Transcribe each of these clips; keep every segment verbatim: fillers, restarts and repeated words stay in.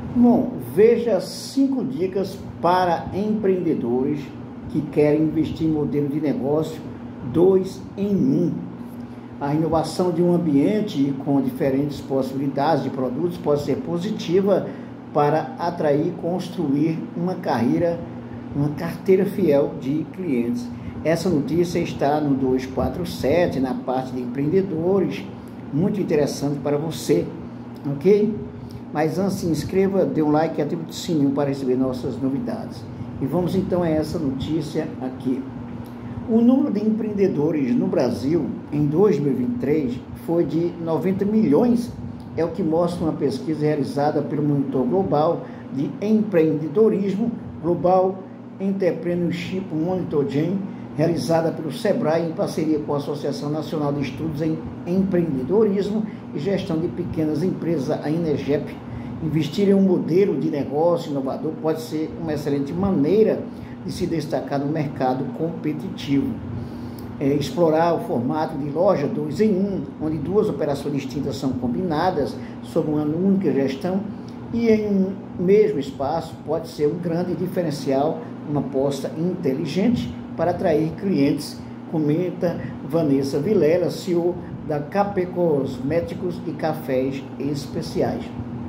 Bom, veja cinco dicas para empreendedores que querem investir em modelo de negócio dois em um. A inovação de um ambiente com diferentes possibilidades de produtos pode ser positiva para atrair e construir uma carreira, uma carteira fiel de clientes. Essa notícia está no duzentos e quarenta e sete, na parte de empreendedores, muito interessante para você, ok? Mas antes, se inscreva, dê um like e ative o sininho para receber nossas novidades. E vamos então a essa notícia aqui. O número de empreendedores no Brasil em dois mil e vinte e três foi de noventa milhões, é o que mostra uma pesquisa realizada pelo Monitor Global de Empreendedorismo, Global Entrepreneurship Monitoring, realizada pelo Sebrae em parceria com a Associação Nacional de Estudos em Empreendedorismo e Gestão de Pequenas Empresas, a INEGEP. Investir em um modelo de negócio inovador pode ser uma excelente maneira de se destacar no mercado competitivo. É, explorar o formato de loja dois em um, onde duas operações distintas são combinadas sob uma única gestão e em um mesmo espaço, pode ser um grande diferencial, uma aposta inteligente para atrair clientes, comenta Vanessa Vilela, C E O da K P Cosméticos e Cafés Especiais.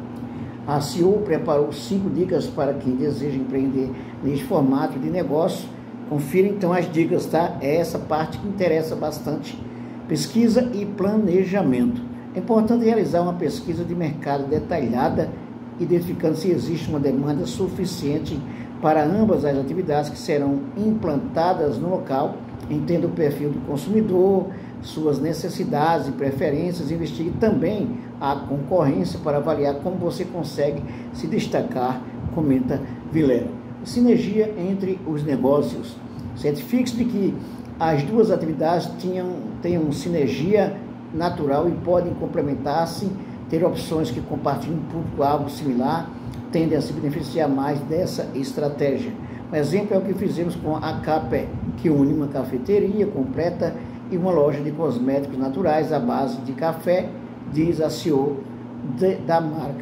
A C E O preparou cinco dicas para quem deseja empreender neste formato de negócio. Confira então as dicas, tá? É essa parte que interessa bastante. Pesquisa e planejamento. É importante realizar uma pesquisa de mercado detalhada, identificando se existe uma demanda suficiente para ambas as atividades que serão implantadas no local. Entenda o perfil do consumidor, suas necessidades e preferências. Investigue também a concorrência para avaliar como você consegue se destacar, comenta Vilela. Sinergia entre os negócios. Certifique-se de que as duas atividades tenham, tenham sinergia natural e podem complementar-se, ter opções que compartilham um público-alvo similar, tendem a se beneficiar mais dessa estratégia. Um exemplo é o que fizemos com a K P, que une uma cafeteria completa e uma loja de cosméticos naturais à base de café, diz a C E O de, da marca.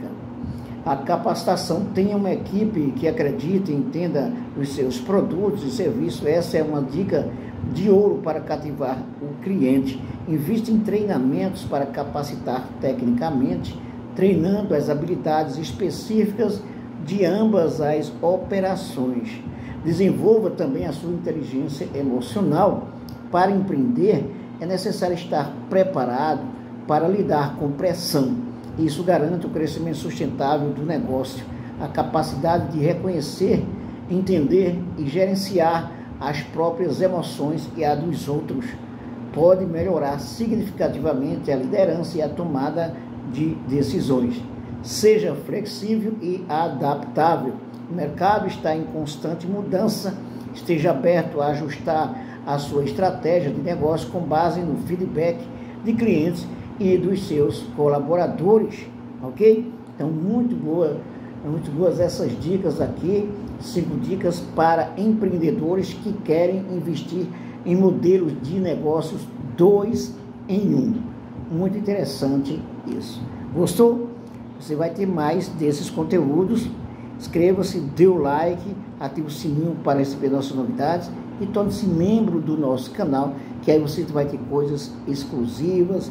A capacitação. Tenha uma equipe que acredite e entenda os seus produtos e serviços. Essa é uma dica de ouro para cativar o cliente. Invista em treinamentos para capacitar tecnicamente, treinando as habilidades específicas de ambas as operações. Desenvolva também a sua inteligência emocional. Para empreender, é necessário estar preparado para lidar com pressão. Isso garante o crescimento sustentável do negócio. A capacidade de reconhecer, entender e gerenciar as próprias emoções e a dos outros pode melhorar significativamente a liderança e a tomada de decisões. Seja flexível e adaptável. O mercado está em constante mudança. Esteja aberto a ajustar a sua estratégia de negócio com base no feedback de clientes e dos seus colaboradores, ok? Então, muito boa, muito boas essas dicas aqui, cinco dicas para empreendedores que querem investir em modelos de negócios dois em um. Muito interessante isso. Gostou? Você vai ter mais desses conteúdos. Inscreva-se, dê o like, ative o sininho para receber nossas novidades e torne-se membro do nosso canal, que aí você vai ter coisas exclusivas,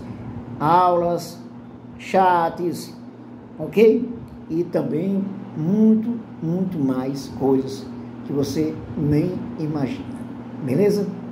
aulas, chats, ok? E também muito, muito mais coisas que você nem imagina, beleza?